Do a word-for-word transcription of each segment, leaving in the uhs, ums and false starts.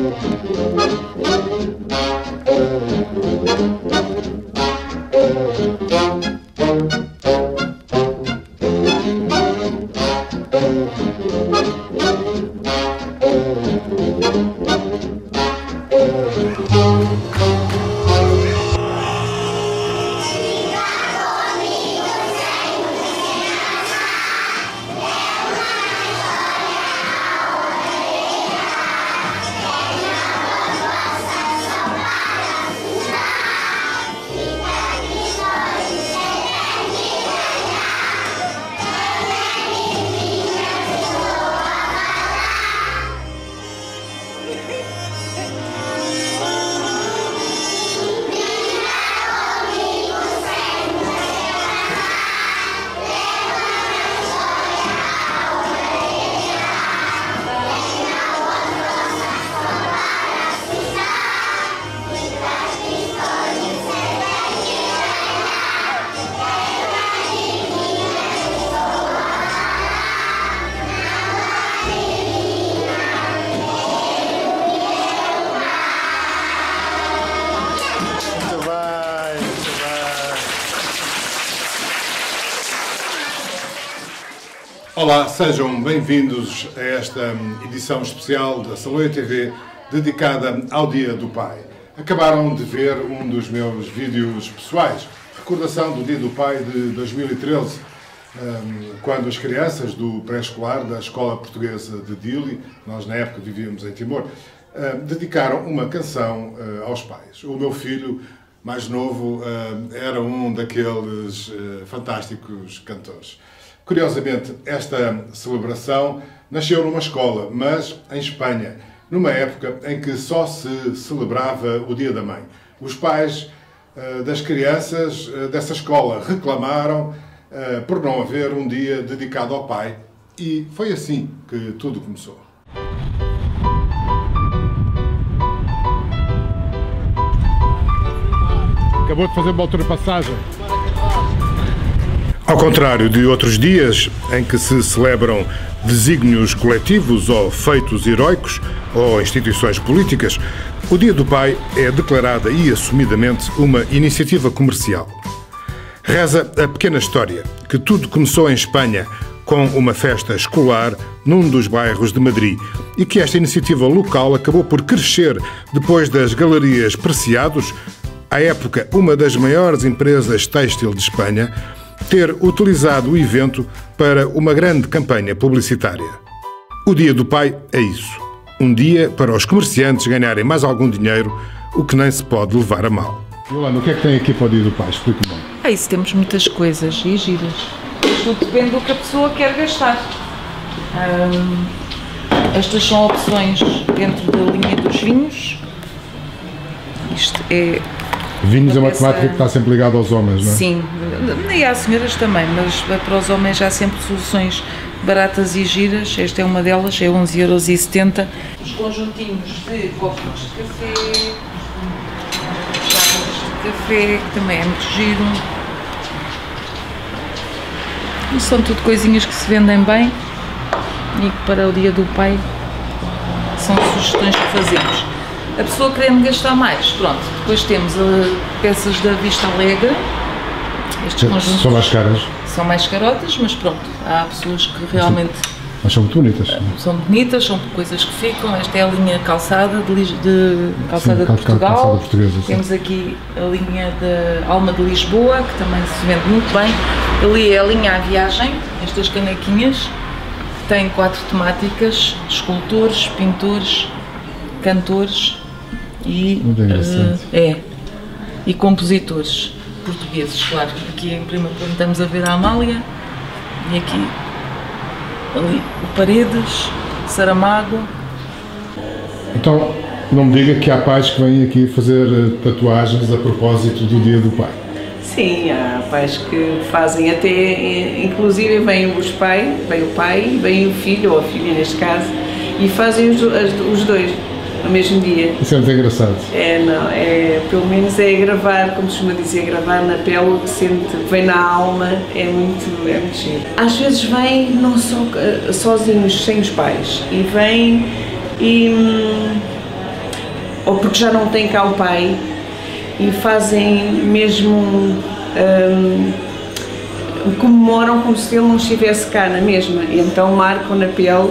Olá, sejam bem-vindos a esta edição especial da Saloia T V dedicada ao Dia do Pai. Acabaram de ver um dos meus vídeos pessoais, recordação do Dia do Pai de dois mil e treze, quando as crianças do pré-escolar da Escola Portuguesa de Dili, nós na época vivíamos em Timor, dedicaram uma canção aos pais. O meu filho mais novo era um daqueles fantásticos cantores. Curiosamente, esta celebração nasceu numa escola, mas em Espanha, numa época em que só se celebrava o Dia da Mãe. Os pais uh, das crianças uh, dessa escola reclamaram uh, por não haver um dia dedicado ao pai, e foi assim que tudo começou. Acabou de fazer uma ultrapassagem. Ao contrário de outros dias em que se celebram desígnios coletivos ou feitos heroicos ou instituições políticas, o Dia do Pai é declarada e assumidamente uma iniciativa comercial. Reza a pequena história que tudo começou em Espanha com uma festa escolar num dos bairros de Madrid e que esta iniciativa local acabou por crescer depois das Galerias Preciados, à época uma das maiores empresas têxtil de Espanha, ter utilizado o evento para uma grande campanha publicitária. O Dia do Pai é isso. Um dia para os comerciantes ganharem mais algum dinheiro, o que nem se pode levar a mal. Yolanda, o que é que tem aqui para o Dia do Pai? Explica-me. Ah, isso temos muitas coisas e giras. Tudo depende do que a pessoa quer gastar. Hum, estas são opções dentro da linha dos vinhos. Isto é... Vinhos é uma temática que está sempre ligada aos homens, não é? Sim, e às senhoras também, mas para os homens há sempre soluções baratas e giras. Esta é uma delas, é onze euros e setenta. Os conjuntinhos de copos de café, chávenas de café, que também é muito giro. E são tudo coisinhas que se vendem bem e que para o Dia do Pai são sugestões que fazemos. A pessoa querendo gastar mais, pronto, depois temos uh, peças da Vista Alegre. Estes conjuntos são mais caras. São mais carotas, mas pronto, há pessoas que realmente... Mas são muito bonitas. Uh, são bonitas, são coisas que ficam. Esta é a linha calçada de, de, calçada sim, de Portugal. Calçada portuguesa, temos aqui a linha da Alma de Lisboa, que também se vende muito bem. Ali é a linha à viagem, estas canequinhas, que têm quatro temáticas: escultores, pintores, cantores e, uh, é, e compositores portugueses, claro. Aqui em primeiro plano estamos a ver a Amália e aqui ali o Paredes, Saramago. Então não me diga que há pais que vêm aqui fazer tatuagens a propósito do Dia do Pai. Sim, há pais que fazem até, inclusive vem os pais, vem o pai, vem o filho ou a filha neste caso, e fazem os, os dois no mesmo dia. Isso é muito engraçado. É, não, é, pelo menos é gravar, como costuma dizer, gravar na pele o que sente, vem na alma, é muito, é muito giro. Às vezes vem não só sozinhos, sem os pais, e vem e, ou porque já não tem cá o pai, e fazem mesmo, um, comemoram como se ele não estivesse cá na mesma, e então marcam na pele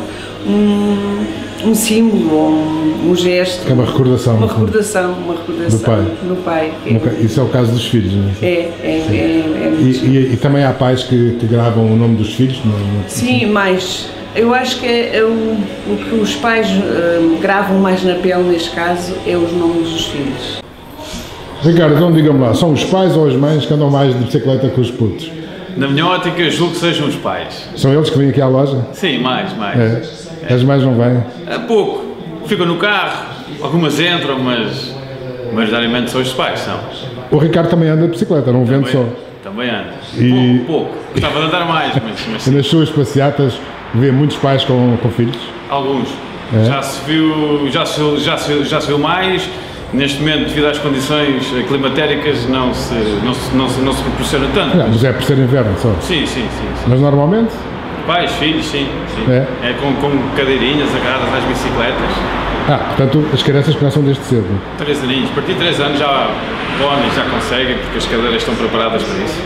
um, um símbolo, um, um gesto. É uma recordação. Uma recordação, uma recordação do pai. No pai. É. Isso é o caso dos filhos, não é? É, é, é, é e, e, e também há pais que, que gravam o nome dos filhos? Não, não... Sim, mas eu acho que é o, o que os pais uh, gravam mais na pele neste caso é os nomes dos filhos. Ricardo, então diga-me lá, são os pais ou as mães que andam mais de bicicleta com os putos? Na minha ótica, julgo que sejam os pais. São eles que vêm aqui à loja? Sim, mais, mais. É. É. As mães não vêm? É pouco. Ficam no carro, algumas entram, mas majoritariamente são os pais, são. O Ricardo também anda de bicicleta, não vende só? Também anda. E... Pouco, pouco. Gostava de andar mais, mas, mas sim. E nas suas passeatas vê muitos pais com, com filhos? Alguns. É. Já se viu, já se, já, se, já se viu mais. Neste momento, devido às condições climatéricas, não se, não se, não se, não se proporciona tanto. Não, mas é por ser inverno só? Sim, sim, sim, sim. Mas normalmente? Pais, filhos, sim. sim. É, é com, com cadeirinhas agarradas às bicicletas. Ah, portanto as crianças começam desde cedo? Três aninhos. A partir de três anos já podem, já conseguem, porque as cadeiras estão preparadas para isso.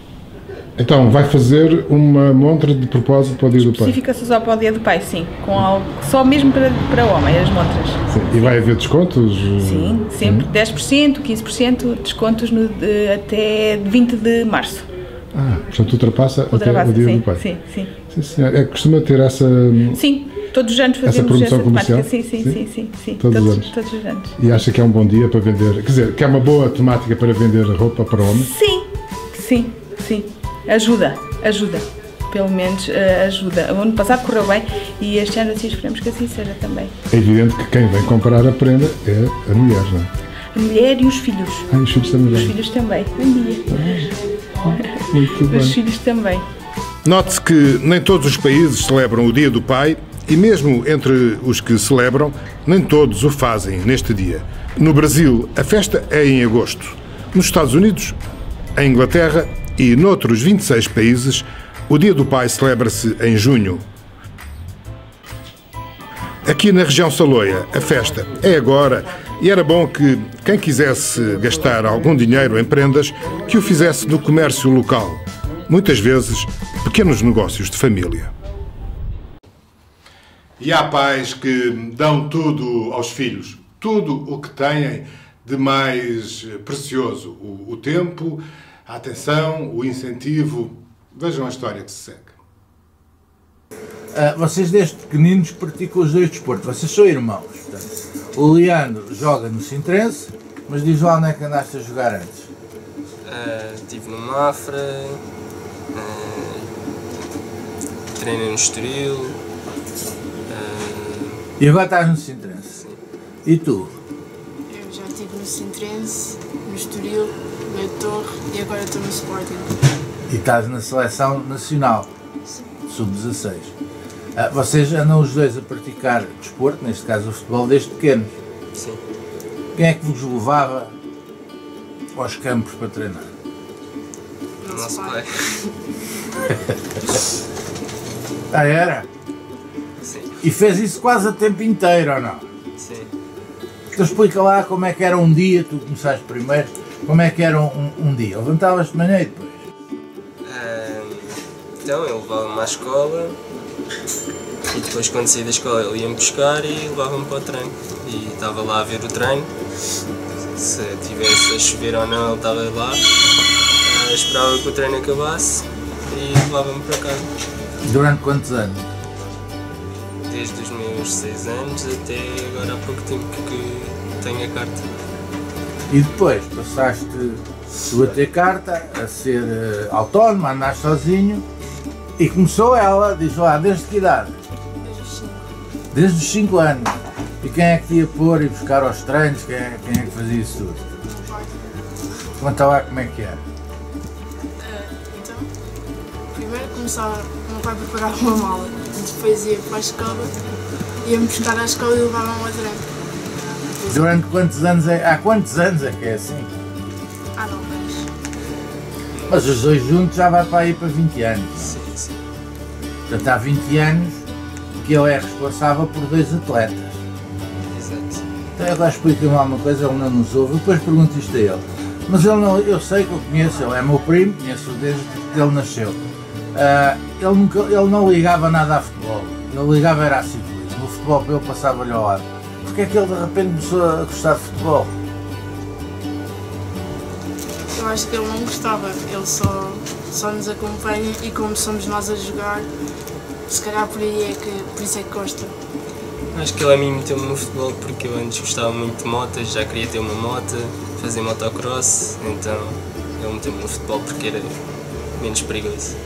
Então, vai fazer uma montra de propósito para o Dia do Pai? Específica só para o Dia do Pai, sim. Com algo, só mesmo para, para homem, as montras. Sim. E vai haver descontos? Sim, sempre. Hum. dez por cento, quinze por cento, descontos no, de, até vinte de março. Ah, portanto ultrapassa, ultrapassa até o Dia sim, do Pai? Sim, sim. Sim, senhor. É que costuma ter essa... Sim, todos os anos fazemos essa promoção essa comercial? temática. Sim, sim, sim. sim, sim, sim. Todos, todos, os anos. todos os anos. E acha que é um bom dia para vender, quer dizer, que é uma boa temática para vender roupa para homem? Sim, sim, sim. Ajuda, ajuda. Pelo menos uh, ajuda. O ano passado correu bem e este ano assim esperamos que assim seja também. É evidente que quem vem comprar a prenda é a mulher, não é? A mulher e os filhos. Ah, e os filhos também. Os filhos também. Bom dia. Ah, muito bem. Os filhos também. Note-se que nem todos os países celebram o Dia do Pai e mesmo entre os que celebram, nem todos o fazem neste dia. No Brasil, a festa é em agosto. Nos Estados Unidos, em Inglaterra e noutros vinte e seis países, o Dia do Pai celebra-se em junho. Aqui na região Saloia, a festa é agora e era bom que quem quisesse gastar algum dinheiro em prendas, que o fizesse no comércio local. Muitas vezes, pequenos negócios de família. E há pais que dão tudo aos filhos, tudo o que têm de mais precioso. O, o tempo, a atenção, o incentivo. Vejam a história que se segue. Uh, vocês desde pequeninos praticam os dois desportos, vocês são irmãos. Portanto, o Leandro joga no Sintrense, mas diz lá onde é que andaste a jogar antes. Uh, estive no Mafra, uh, treinei no Estoril. Uh, e agora estás no Sintrense? Sim. E tu? Eu já estive no Sintrense, no Estoril, no Torre e agora estou no Sporting. E estás na seleção nacional, sub dezasseis. Uh, vocês andam os dois a praticar desporto, neste caso o futebol, desde pequenos. Sim. Quem é que vos levava aos campos para treinar? O nosso pai. Ah, era? Sim. E fez isso quase a tempo inteiro, ou não? Sim. Então explica lá como é que era um dia, tu começaste primeiro, como é que era um, um dia. Levantavas de manhã e depois? Uh, então eu levava-me à escola e depois quando saí da escola ele ia-me buscar e levava-me para o treino. E estava lá a ver o treino, se tivesse a chover ou não ele estava lá, uh, esperava que o treino acabasse e levava-me para casa. Durante quantos anos? Desde os meus seis anos até agora há pouco tempo que tenho a carta. E depois passaste tu a ter carta, a ser uh, autónoma, a andar sozinho e começou ela, diz lá, desde que idade? Desde os cinco. Desde os cinco anos. E quem é que te ia pôr e buscar aos treinos? Quem é, quem é que fazia isso tudo? Meu pai. Conta lá como é que era. Uh, então, primeiro começava, o meu pai preparava uma mala, depois ia para a escola, ia-me buscar à escola e levava-me ao treino. Depois, Durante quantos anos é? Há quantos anos é que é assim? há nove anos. Mas os dois juntos já vai para aí para vinte anos. Sim, sim. Portanto, há vinte anos que ele é responsável por dois atletas. Exato. Então então agora explica-me alguma coisa, ele não nos ouve, depois pergunto isto a ele. Mas ele não, eu sei que eu conheço, ele é meu primo, conheço-o desde que ele nasceu. Uh, ele, nunca, ele não ligava nada a futebol, ele ligava era a ciclismo, o futebol para ele passava-lhe ao lado. Porquê é que ele de repente começou a gostar de futebol? Eu acho que ele não gostava, ele só, só nos acompanha e como somos nós a jogar, se calhar por aí é que, por isso é que gosta. Acho que ele a mim meteu-me no futebol porque eu antes gostava muito de motas, já queria ter uma moto, fazer motocross, então ele meteu-me no futebol porque era menos perigoso.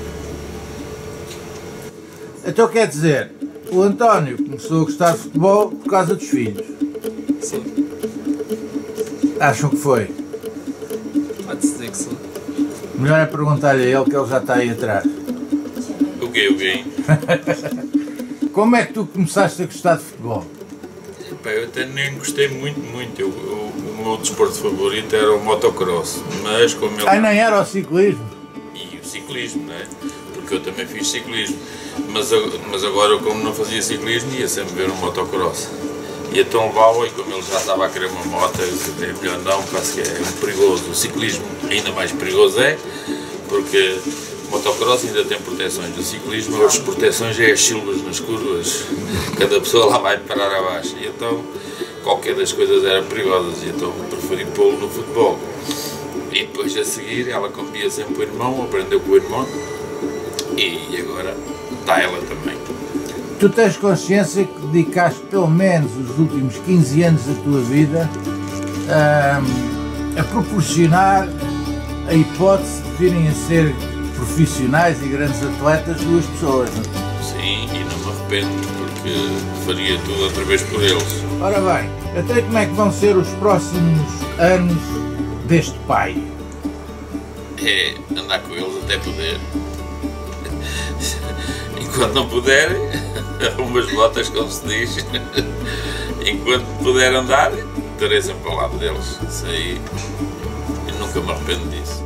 Então quer dizer, o António começou a gostar de futebol por causa dos filhos? Sim. Acham que foi? Pode-se dizer que sim. Melhor é perguntar-lhe a ele que ele já está aí atrás. O quê, o quê? Como é que tu começaste a gostar de futebol? Epá, eu até nem gostei muito, muito. Eu, eu, o meu desporto favorito era o motocross, mas como ele... Ah, nem era o ciclismo? E o ciclismo, não é? Porque eu também fiz ciclismo. Mas, mas agora, como não fazia ciclismo, ia sempre ver um motocross. E então levava, e como ele já estava a querer uma moto, eu disse, é melhor não, parece que é muito perigoso. O ciclismo ainda mais perigoso é, porque o motocross ainda tem proteções. O ciclismo, as proteções é as silvas nas curvas, cada pessoa lá vai parar abaixo. E então, qualquer das coisas era perigosa, e então preferi pô-lo no futebol. E depois a seguir, ela comia sempre o irmão, aprendeu com o irmão, e agora está ela também. Tu tens consciência que dedicaste pelo menos os últimos quinze anos da tua vida um, a proporcionar a hipótese de virem a ser profissionais e grandes atletas duas pessoas, não é? Sim, e não me arrependo, porque faria tudo outra vez por eles. Ora bem, até como é que vão ser os próximos anos deste pai? É andar com eles até poder. E quando não puder, umas botas, como se diz. Enquanto puder andar, estarei sempre ao lado deles. Isso aí, eu nunca me arrependo disso.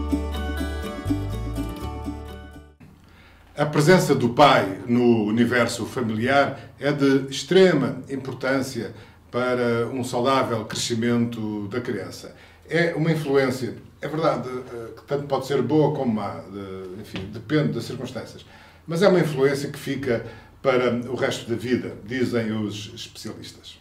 A presença do pai no universo familiar é de extrema importância para um saudável crescimento da criança. É uma influência, é verdade, que tanto pode ser boa como má, enfim, depende das circunstâncias, mas é uma influência que fica para o resto da vida, dizem os especialistas.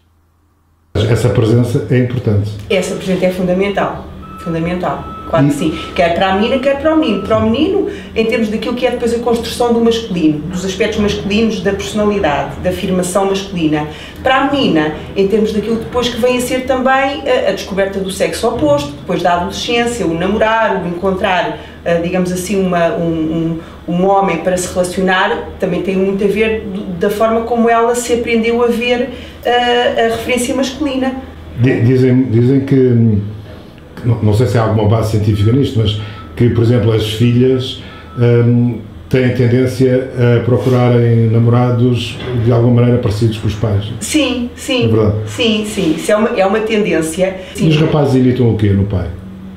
Essa presença é importante. Essa presença é fundamental, fundamental. Claro que sim, quer para a menina, quer para o menino. Para o menino, em termos daquilo que é depois a construção do masculino, dos aspectos masculinos, da personalidade, da afirmação masculina. Para a menina, em termos daquilo depois que vem a ser também a, a descoberta do sexo oposto, depois da adolescência, o namorar, o encontrar, digamos assim, uma, um, um, um homem para se relacionar, também tem muito a ver da forma como ela se aprendeu a ver a, a referência masculina. Dizem, dizem que, não sei se há alguma base científica nisto, mas que, por exemplo, as filhas hum, têm tendência a procurarem namorados de alguma maneira parecidos com os pais. Sim, sim, é verdade? Sim, sim, isso é uma, é uma tendência. Sim. E os rapazes imitam o quê no pai?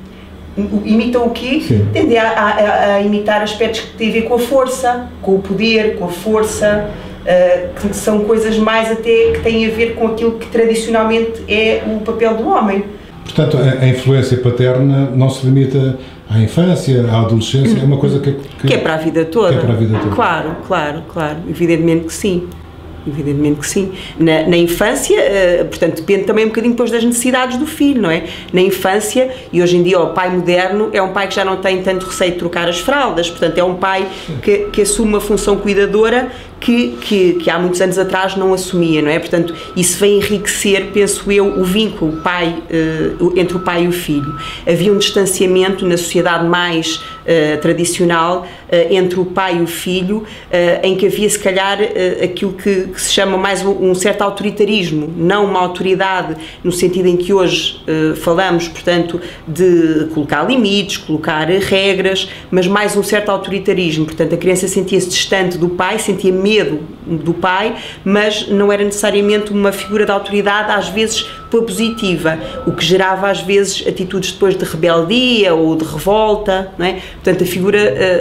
Imitam o quê? Sim. Tendem a, a, a imitar aspectos que têm a ver com a força, com o poder, com a força, uh, que são coisas mais até que têm a ver com aquilo que tradicionalmente é o papel do homem. Portanto, a, a influência paterna não se limita à infância, à adolescência, é uma coisa que, que, que é para a vida toda. Que é para a vida toda. Claro, claro, claro, evidentemente que sim. Evidentemente que sim. Na, na infância, uh, portanto, depende também um bocadinho depois das necessidades do filho, não é? Na infância, e hoje em dia o pai moderno é um pai que já não tem tanto receio de trocar as fraldas, portanto é um pai que, que assume uma função cuidadora que, que, que há muitos anos atrás não assumia, não é? Portanto, isso vem enriquecer, penso eu, o vínculo pai, uh, entre o pai e o filho. Havia um distanciamento na sociedade mais uh, tradicional uh, entre o pai e o filho, uh, em que havia se calhar uh, aquilo que, que se chama mais um, um certo autoritarismo, não uma autoridade no sentido em que hoje uh, falamos, portanto, de colocar limites, colocar regras, mas mais um certo autoritarismo. Portanto, a criança sentia-se distante do pai, sentia medo do pai, mas não era necessariamente uma figura de autoridade, às vezes pela positiva, o que gerava às vezes atitudes depois de rebeldia ou de revolta, não é? Portanto, a figura uh,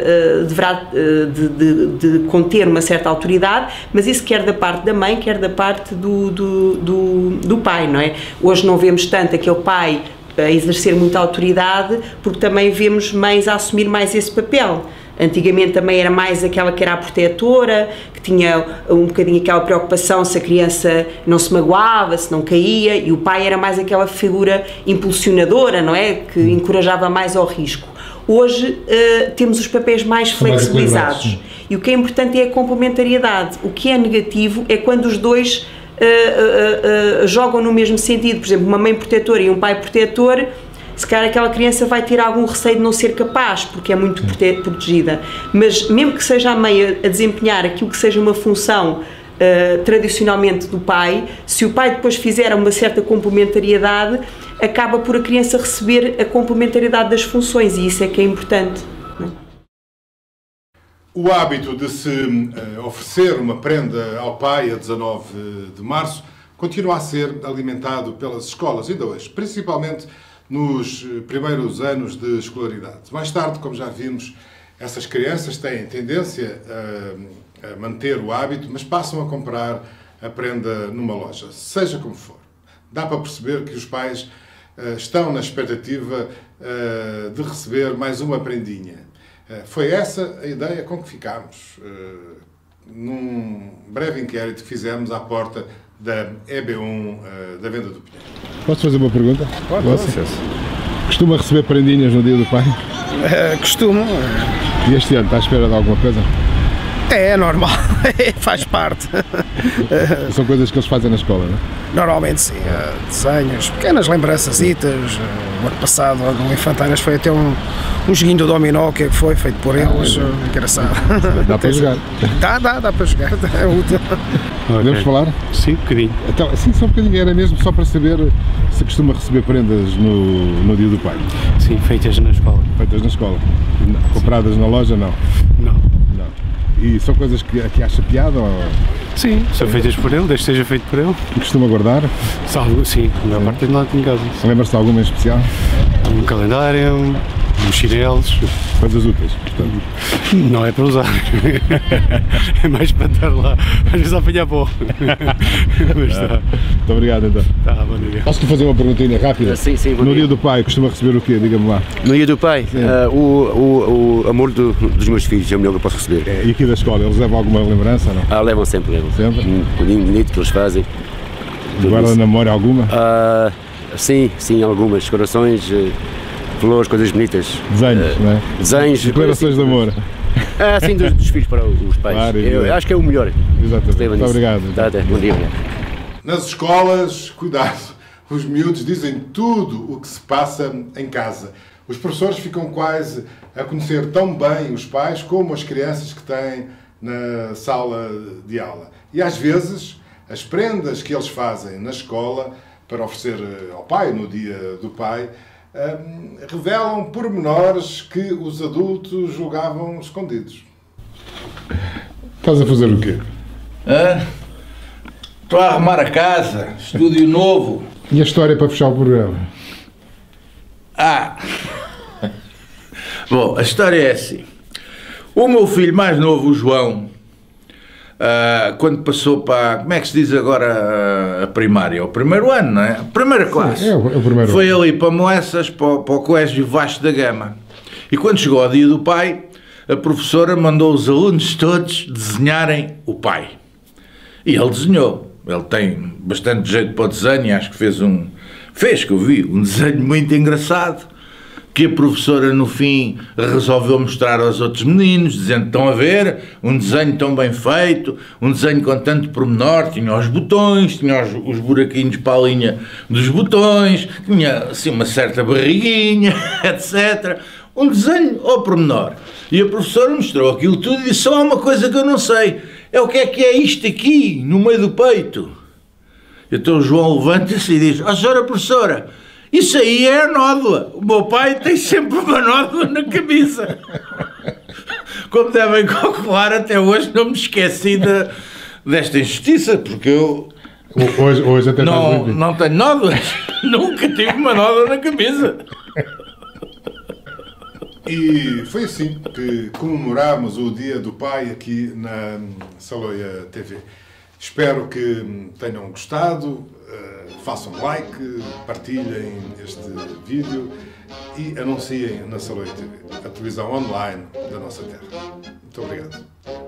deverá de, de, de conter uma certa autoridade, mas isso quer da parte da mãe, quer da parte do, do, do, do pai, não é? Hoje não vemos tanto aquele pai a exercer muita autoridade, porque também vemos mães a assumir mais esse papel. Antigamente também era mais aquela que era a protetora, que tinha um bocadinho aquela preocupação se a criança não se magoava, se não caía, e o pai era mais aquela figura impulsionadora, não é? Que encorajava mais ao risco. Hoje uh, temos os papéis mais flexibilizados, mais e o que é importante é a complementariedade. O que é negativo é quando os dois uh, uh, uh, jogam no mesmo sentido. Por exemplo, uma mãe protetora e um pai protetor, se calhar aquela criança vai ter algum receio de não ser capaz, porque é muito protegida. Mas mesmo que seja a mãe a desempenhar aquilo que seja uma função uh, tradicionalmente do pai, se o pai depois fizer uma certa complementariedade, acaba por a criança receber a complementariedade das funções, e isso é que é importante. O hábito de se uh, oferecer uma prenda ao pai a dezanove de março continua a ser alimentado pelas escolas, ainda hoje, principalmente nos primeiros anos de escolaridade. Mais tarde, como já vimos, essas crianças têm tendência a, a manter o hábito, mas passam a comprar a prenda numa loja, seja como for. Dá para perceber que os pais uh, estão na expectativa uh, de receber mais uma prendinha. Uh, foi essa a ideia com que ficámos, uh, num breve inquérito que fizemos à porta da E B um uh, da Venda do Pinheiro. Posso fazer uma pergunta? Pode, Você? Costuma receber prendinhas no dia do pai? Uh, costumo. E este ano está à espera de alguma coisa? É, é normal, faz parte. São coisas que eles fazem na escola, não é? Normalmente sim, uh, desenhos, pequenas lembrançasitas. Uh, o ano passado, no Infantárias, foi até um, um joguinho do dominó que foi feito por eles, uh, engraçado. Dá para jogar? Dá, dá, dá para jogar, é útil. Podemos okay. falar? Sim, um bocadinho. Então, sim, só um bocadinho, era mesmo só para saber se costuma receber prendas no, no dia do pai. Sim, feitas na escola. Feitas na escola. Compradas sim. na loja, não? Não. Não. E são coisas que, que acha piada? Ou... Sim, são feitas por ele, desde que seja feito por ele. E costuma guardar? Salvo, sim, a maior parte de lá em casa. Lembra-se de alguma em especial? Um calendário, uns chinelos. Coisas úteis, portanto. Não é para usar. É mais para estar lá, às vezes a apanhar pó. Mas tá. Muito obrigado, então. Tá, bom dia. Posso-te fazer uma perguntinha rápida? Uh, sim, sim, bom No dia. dia do pai, costuma receber o quê? Diga-me lá. No dia do pai? Uh, o, o, o amor do, dos meus filhos é o melhor que eu posso receber. É, e aqui da escola, eles levam alguma lembrança ou não? Ah, levam sempre, levam. Sempre? Um bolinho bonito que eles fazem. Guarda na memória alguma? Uh, sim, sim, algumas. Corações, uh, flores, coisas bonitas. Desenhos, uh, não é? Desenhos. Declarações de amor. Ah, sim, dos, dos filhos para os pais. Claro, eu, eu acho que é o melhor. Exatamente. Muito obrigado. Tá, tá. Bom dia. Nas escolas, cuidado, os miúdos dizem tudo o que se passa em casa. Os professores ficam quase a conhecer tão bem os pais como as crianças que têm na sala de aula. E às vezes, as prendas que eles fazem na escola para oferecer ao pai, no dia do pai, um, revelam pormenores que os adultos julgavam escondidos. Estás a fazer o quê? Hã? Estou a arrumar a casa, estúdio novo. E a história para fechar o programa? Ah! Bom, a história é assim. O meu filho mais novo, o João, uh, quando passou para, como é que se diz agora, a primária? O primeiro ano, não é? A primeira classe. Sim, é o, é o primeiro Foi ano. ali para Moessas, para, para o Colégio Vasco da Gama. E quando chegou ao dia do pai, a professora mandou os alunos todos desenharem o pai. E ele desenhou. Ele tem bastante jeito para o desenho e acho que fez um... Fez, que eu vi, um desenho muito engraçado, que a professora no fim resolveu mostrar aos outros meninos, dizendo, estão a ver, um desenho tão bem feito, um desenho com tanto pormenor, tinha os botões, tinha os, os buraquinhos para a linha dos botões, tinha assim uma certa barriguinha, etcétera. Um desenho ao pormenor. E a professora mostrou aquilo tudo e disse, só há uma coisa que eu não sei, é o que é que é isto aqui, no meio do peito. Então o João levanta-se e diz, ó, oh, senhora professora, isso aí é a nódoa. O meu pai tem sempre uma nódoa na camisa. Como devem calcular, até hoje não me esqueci de, desta injustiça, porque eu hoje, hoje até não, não tenho nódoas. Nunca tive uma nódoa na camisa. E foi assim que comemorámos o Dia do Pai aqui na Saloia T V. Espero que tenham gostado, façam like, partilhem este vídeo e anunciem na Saloia T V, a televisão online da nossa terra. Muito obrigado.